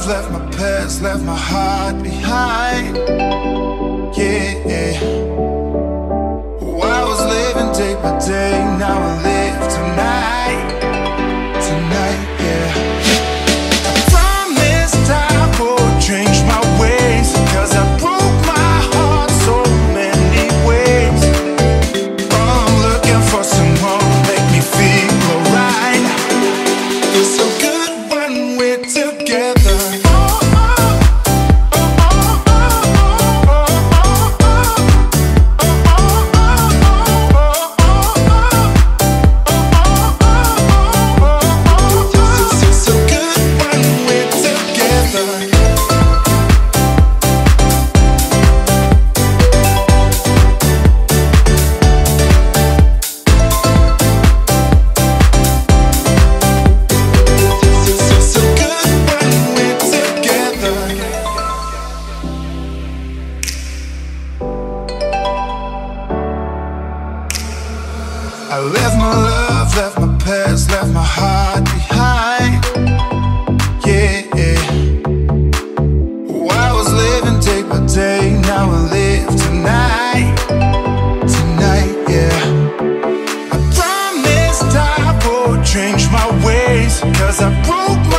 left my past, left my heart behind. Yeah, oh, I was living day by day, now I live tonight. Tonight, yeah. I promised I would change my ways, 'cause I broke my heart so many ways. Oh, I'm looking for someone to make me feel alright. It's so good when we're together. I left my love, left my past, left my heart behind. Yeah, oh, I was living day by day, now I live tonight. Tonight, yeah. I promised I would change my ways, 'cause I broke my